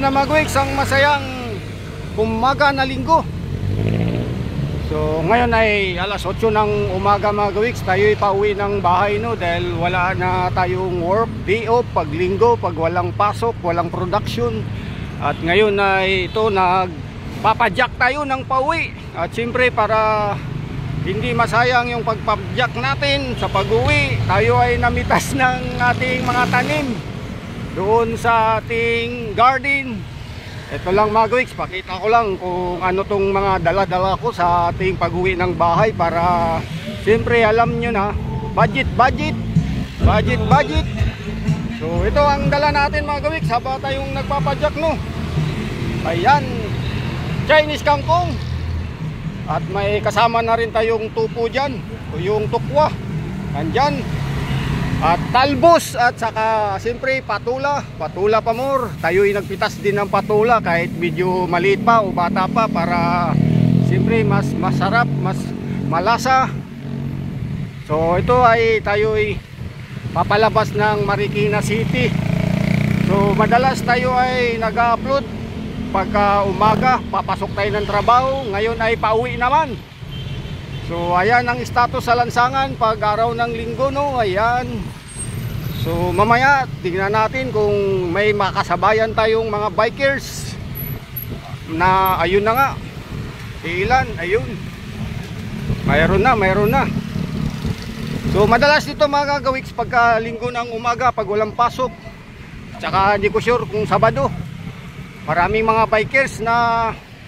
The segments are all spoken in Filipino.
Ayan na mga guwiks, ang masayang umaga na linggo. So ngayon ay alas 8 ng umaga mga guwiks. Tayo ay pauwi ng bahay no, dahil wala na tayong work, day off, pag linggo, pag walang pasok, walang production. At ngayon ay ito, nagpapadyak tayo ng pauwi. At siyempre para hindi masayang yung pagpadyak natin sa pag-uwi, tayo ay namitas ng ating mga tanim doon sa ating garden. Ito lang mga guwiks, pakita ko lang kung ano tong mga dala-dala ko sa ating pag-uwi ng bahay para siyempre alam nyo na, budget. So ito ang dala natin mga guwiks habang tayong nagpapadyak no. Ayan, Chinese kangkong. At may kasama na rin tayong tupo dyan, yung tukwa andyan. At talbos at saka siyempre patula pa more. Tayo ay nagpitas din ng patula kahit medyo maliit pa o bata pa para siyempre mas masarap, mas malasa. So ito ay tayo ay papalabas ng Marikina City. So madalas tayo ay nag-upload pagka umaga, papasok tayo ng trabaho. Ngayon ay pauwi naman. So ayan ang status sa lansangan pag araw ng linggo no, ayan. So mamaya tingnan natin kung may makasabayan tayong mga bikers na ayun na nga. Ilan, ayun. Mayroon na. So madalas dito mga gawiks pagka linggo ng umaga pag walang pasok. Tsaka hindi ko sure kung Sabado. Maraming mga bikers na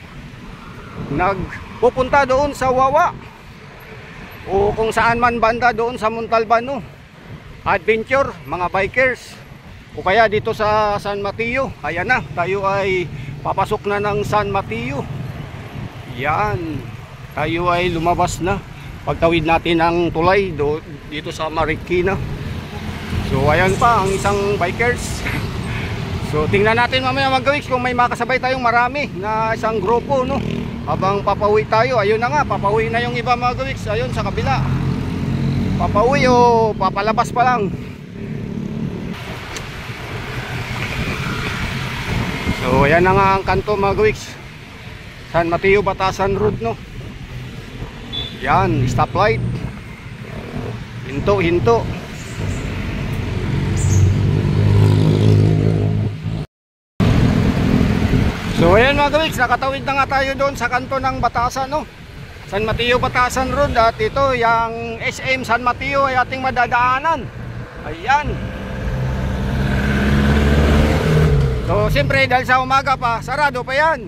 nagpupunta doon sa Wawa o kung saan man banda doon sa Montalban no. Adventure, mga bikers. O kaya dito sa San Mateo. Ayan na, tayo ay papasok na ng San Mateo. Yan, tayo ay lumabas na. Pagtawid natin ang tulay dito sa Marikina. So ayan pa ang isang bikers. So tingnan natin mamaya mga gawiks kung may makasabay tayong marami na isang grupo no. Habang papauwi tayo, ayun na nga, papauwi na yung iba mga gawiks. Ayun sa kabila. Papauwi o papalabas pa lang. So ayan na nga ang kanto mga gawiks, San Mateo Batasan Road no. Yan, stoplight. Hinto. So ayan mga gawiks, nakatawid na nga tayo doon sa kanto ng Batasan no, San Mateo Batasan Road. At ito yung SM San Mateo ay ating madadaanan. Ayan. So siyempre dahil sa umaga pa, sarado pa yan.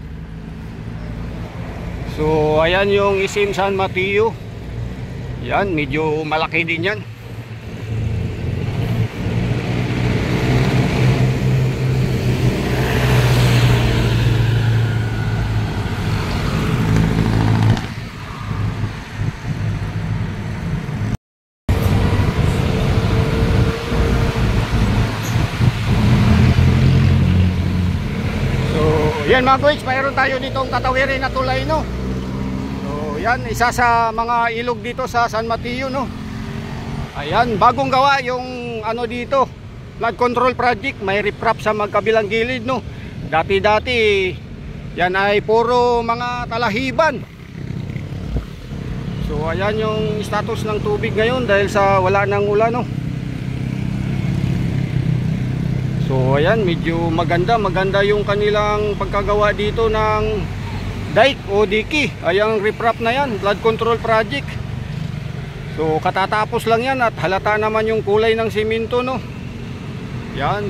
So ayan yung SM San Mateo. Yan, medyo malaki din yan. Yan mga guys, mayroon tayo ditong tatawirin na tulay no. So yan, isa sa mga ilog dito sa San Mateo no. Ayan, bagong gawa yung ano dito, flood control project. May riprap sa magkabilang gilid no. Dati yan ay puro mga talahiban. So ayan yung status ng tubig ngayon dahil sa wala nang ulan no. So ayan, medyo maganda yung kanilang pagkagawa dito ng dike o diki. Ayang riprap na yan, flood control project. So katatapos lang yan at halata naman yung kulay ng simento no. Yan.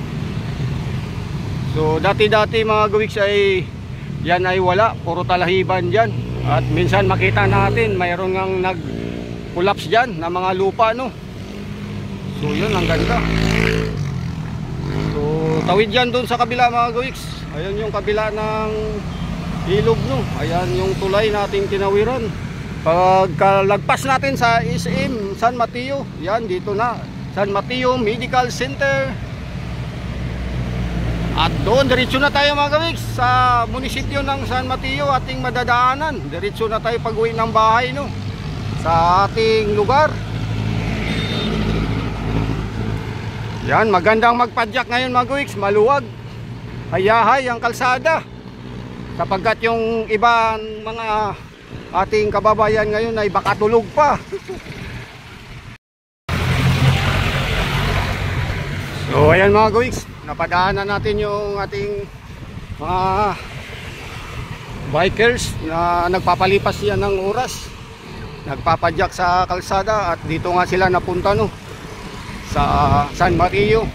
So dati mga gawiks ay yan ay wala, puro talahiban dyan. At minsan makita natin mayroon ngang nag-collapse dyan na mga lupa no. So yun, ang ganda. So tawid yan doon sa kabila mga gawiks. Ayan yung kabila ng ilog no. Ayan yung tulay nating tinawiran. Pagkalagpas natin sa SM San Mateo, yan dito na San Mateo Medical Center. At doon diretso na tayo mga gawiks sa munisipyo ng San Mateo ating madadaanan. Diretso na tayo pag-uwi ng bahay no, sa ating lugar. Yan, magandang magpadyak ngayon mga guwiks, maluwag. hayahay ang kalsada, sapagkat yung ibang mga ating kababayan ngayon ay baka tulog pa. So ayan mga gawiks, napadaanan natin yung ating mga bikers na nagpapalipas yan ng oras, nagpapadyak sa kalsada, at dito nga sila napunta no, sa San Mateo.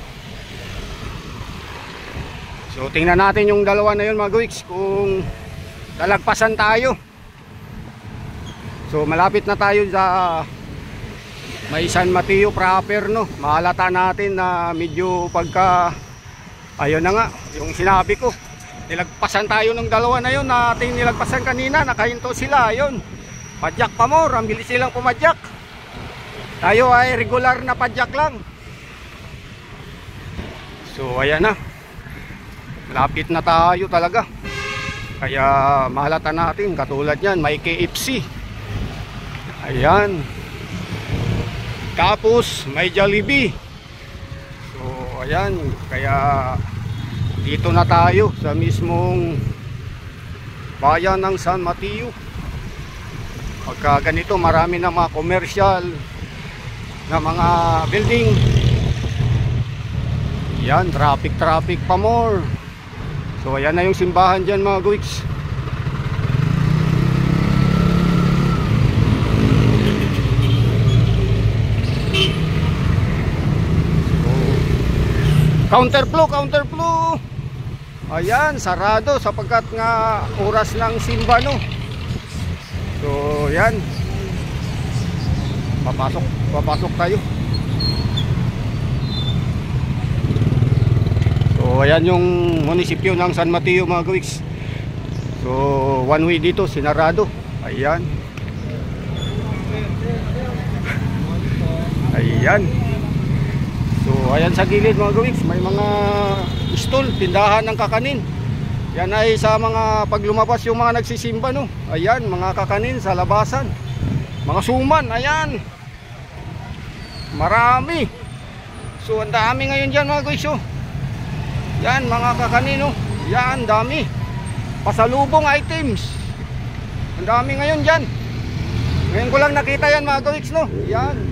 So tingnan natin yung dalawa na yun mga gawiks, kung lalagpasan tayo. So malapit na tayo sa may San Mateo proper no. Mahalata natin na medyo pagka, ayun na nga yung sinabi ko, nilagpasan tayo ng dalawa na yun na ating nilagpasan kanina. Nakahinto sila, ayun, padyak pa more, ang bilis silang pumadyak. Tayo ay regular na padyak lang. So ayan na, malapit na tayo talaga. Kaya mahalata natin, katulad yan may KFC, ayan, tapos may Jollibee. So ayan, kaya dito na tayo sa mismong bayan ng San Mateo. Pagka ganito, marami na mga commercial na mga building. Yan, traffic pa more. So ayan na yung simbahan dyan mga gawiks. Counterflow. Ayan, sarado sapagkat nga oras ng simba no. So yan, papasok tayo. So ayan yung munisipyo ng San Mateo mga gawiks. So one way dito, sinarado. Ayan. Ayan. So ayan sa gilid mga gawiks, may mga stall, tindahan ng kakanin. Yan ay sa mga paglumabas yung mga nagsisimba no. Ayan, mga kakanin sa labasan, mga suman, ayan, marami. So ang dami ngayon dyan mga gawiks. Yan, mga kakanin no. Yan, dami. Pasalubong items, ang dami ngayon dyan. Ngayon ko lang nakita yan mga gawiks no. Yan,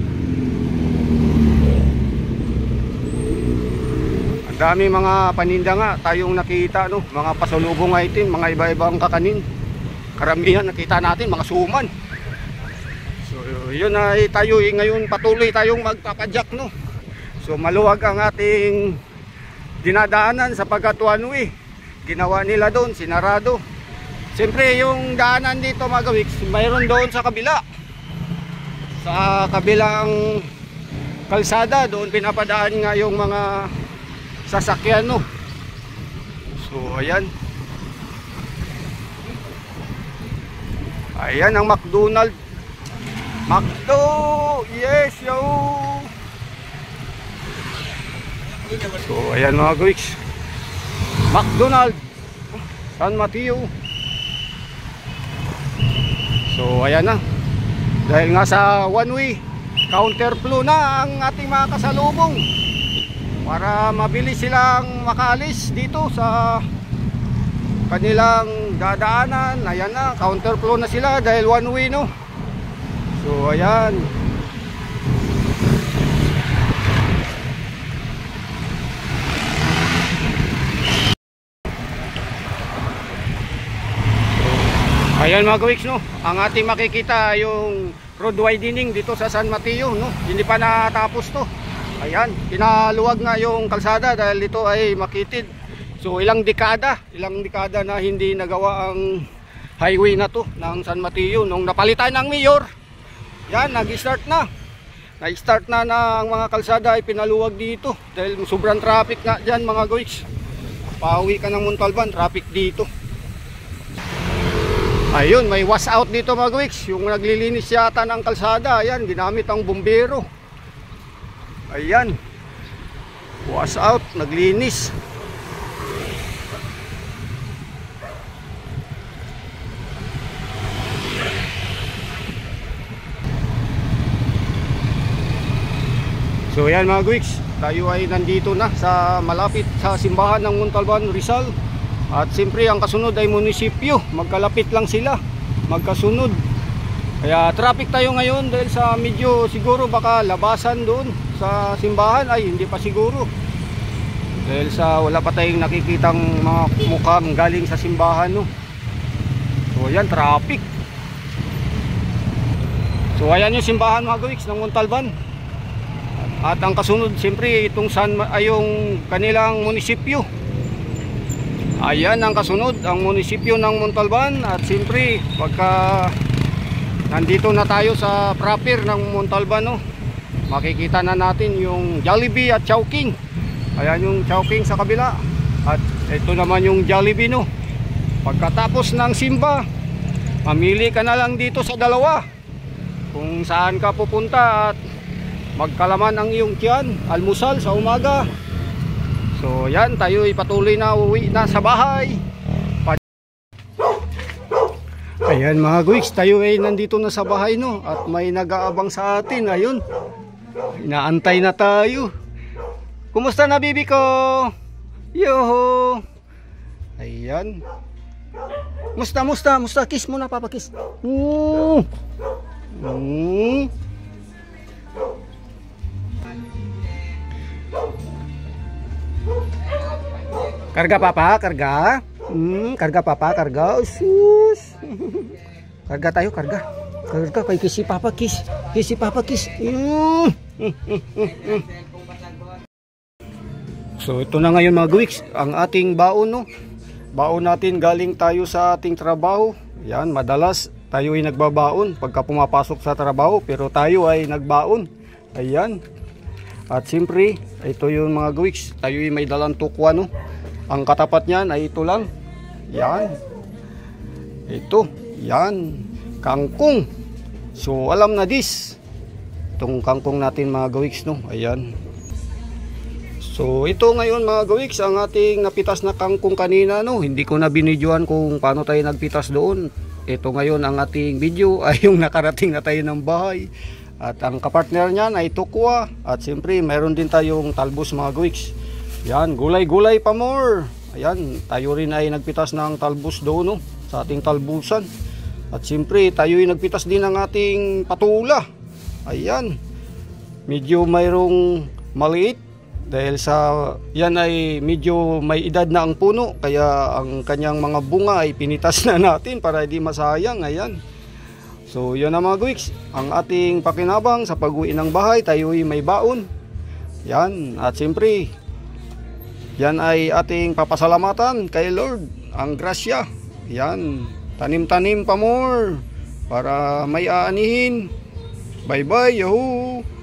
dami mga paninda nga tayong nakita no, mga pasalubong item, mga iba-ibang kakanin. Karamihan nakita natin mga suman. So yun ay tayo ngayon patuloy tayong magpapadyak no. So maluwag ang ating dinadaanan sapagkat one way ginawa nila doon, sinarado. Siyempre yung daanan dito mga gawiks, mayroon doon sa kabila, sa kabilang kalsada, doon pinapadaan nga yung mga sasakyan no. So ayan, ayan ang McDonald's. McDo, yes yo. So ayan mga gawiks, McDonald's San Mateo. So ayan na, dahil nga sa one way, counterflow na ang ating mga kasalubong para mabilis silang makaalis dito sa kanilang dadaanan. Ayan na, counterflow na sila dahil one way no. So ayan, ayan mga gawiks no, ang ating makikita yung road widening dito sa San Mateo no. Hindi pa natapos to. Ayan, pinaluwag nga yung kalsada dahil dito ay makitid. So ilang dekada na hindi nagawa ang highway na to ng San Mateo. Nung napalitan ng mayor, yan, nag-start na. Na-start na ang mga kalsada ay pinaluwag dito dahil sobrang traffic nga dyan mga gawiks. Pauwi ka ng Montalban, traffic dito. Ayun, may wash out dito mga gawiks. Yung naglilinis yata ng kalsada, ayan, ginamit ang bumbero. Ayan, wash out, naglinis. So ayan mga gawiks, tayo ay nandito na sa malapit sa simbahan ng Montalban, Rizal. At siyempre ang kasunod ay munisipyo, magkalapit lang sila, magkasunod. Kaya traffic tayo ngayon dahil sa medyo siguro baka labasan doon sa simbahan, ay hindi pa siguro. Dahil sa wala pa tayong nakikitang mga mukhang galing sa simbahan, no. So yan, traffic. So ayan yung simbahan mga gawiks ng Montalban. At ang kasunod siyempre itong yung kanilang munisipyo. Ayan ang kasunod, ang munisipyo ng Montalban. At siyempre pagka nandito na tayo sa proper ng Montalban, no, makikita na natin yung Jollibee at Chowking. Ayan yung Chowking sa kabila. At ito naman yung Jollibee, no. Pagkatapos ng simba, mamili ka na lang dito sa dalawa kung saan ka pupunta at magkalaman ang iyong tiyan, almusal sa umaga. So yan, tayo ay patuloy na uwi na sa bahay. Ayan mga guys, tayo ay nandito na sa bahay, no. At may nag-aabang sa atin. Ayun, inaantay na tayo. Kumusta na bibi ko? Yoho. Ayan. Musta, kiss muna, papa, kiss. Karga papa, karga. Karga papa, karga. Usus. Karga tayo, karga. Karga kay kiss si papa, kiss. Kiss si papa, kiss. So ito na ngayon mga gawiks, ang ating baon, no. Baon natin galing tayo sa ating trabaho. Yan, madalas tayo ay nagbabaon pagka pumapasok sa trabaho, pero tayo ay nagbaon. Ayan. At siyempre, ito yung mga gawiks, tayo ay may dalang tukwa, no. Ang katapat niyan ay ito lang. Yan. Ito, yan. Kangkong. So alam na this. Itong kangkong natin mga gawiks, no. Ayan. So ito ngayon mga gawiks, ang ating napitas na kangkong kanina, no. Hindi ko na binidyoan kung paano tayo nagpitas doon. Ito ngayon ang ating video ay yung nakarating na tayo ng bahay. At ang kapartner niyan ay tukwa. At siyempre mayroon din tayong talbos mga gawiks. Yan, gulay-gulay pa more. Ayan, tayo rin ay nagpitas ng talbos doon, no, sa ating talbusan. At siyempre tayo ay nagpitas din ng ating patula. Ayan, medyo mayroong maliit dahil sa yan ay medyo may edad na ang puno, kaya ang kanyang mga bunga ay pinitas na natin para hindi masayang. Ayan. So yan na mga gawiks, ang ating pakinabang sa pag-uwi ng bahay. Tayo ay may baon. Yan. At siyempre yan ay ating papasalamatan kay Lord, ang grasya. Yan, tanim-tanim pa more para may aanihin. Bye bye, yahoo.